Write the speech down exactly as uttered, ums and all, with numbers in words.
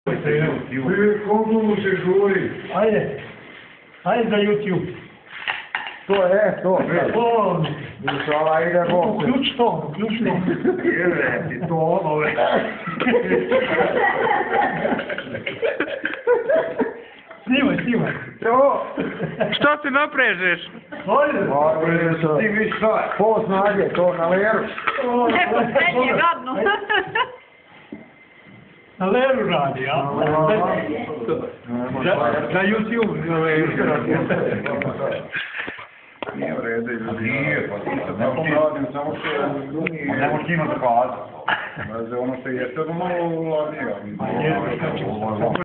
Koliko mu se žuri? Ajde, ajde za YouTube. To je, to je. O, Inšala ide Bog. uključ to, uključ to. Jele, ti to ono već. Snimaj, snimaj. To. Što se naprežeš? Ajde. Ti viš šta? Po snage, to na leru. Neko srednje gadno. Na leru radi, a? Na YouTube. Nije u redu. Nije, pa ti sad neko radim, samo što je drugi... Ne možeš njima zakazati. Ono što jeste, ono malo ladnije.